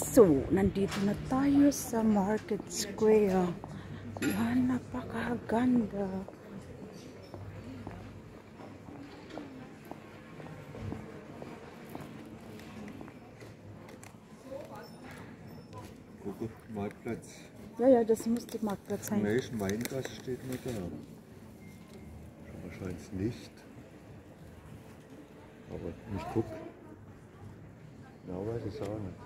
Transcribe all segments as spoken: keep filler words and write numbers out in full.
So, nandito na tayo sa Market Square. Yan, napakaganda. Guck, Marktplatz. Ja, ja, das müsste Marktplatz sein. Nee, Weingasse steht nicht da. Wahrscheinlich nicht. Aber ich guck. Genau weiß ich auch nicht.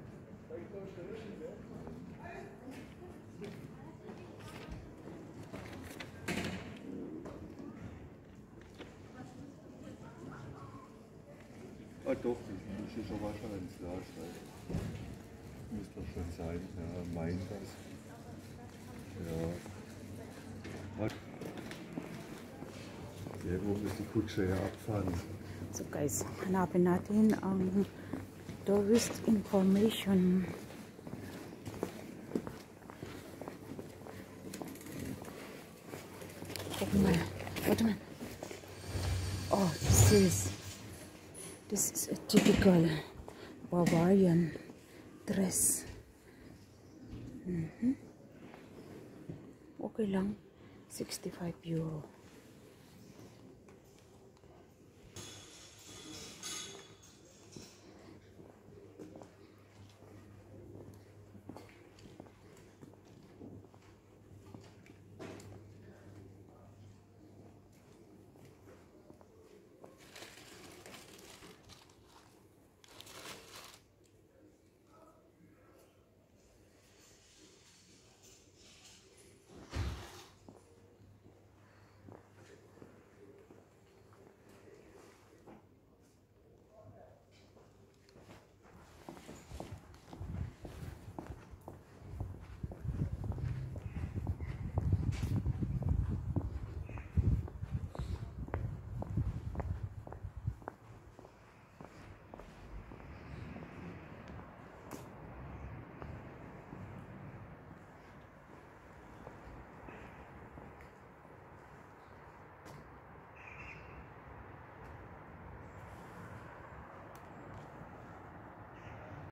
Ah doch, das ist schon wahrscheinlich da. Müsste doch schon sein. Ja, Weingasse. Ja. Was? Irgendwo muss die Kutsche ja abfahren. So guys, hanapin natin ang tourist information. Guck mal, warte mal. Oh, this is this is a typical Bavarian dress. Mm-hmm. Okay lang, sixty-five euro.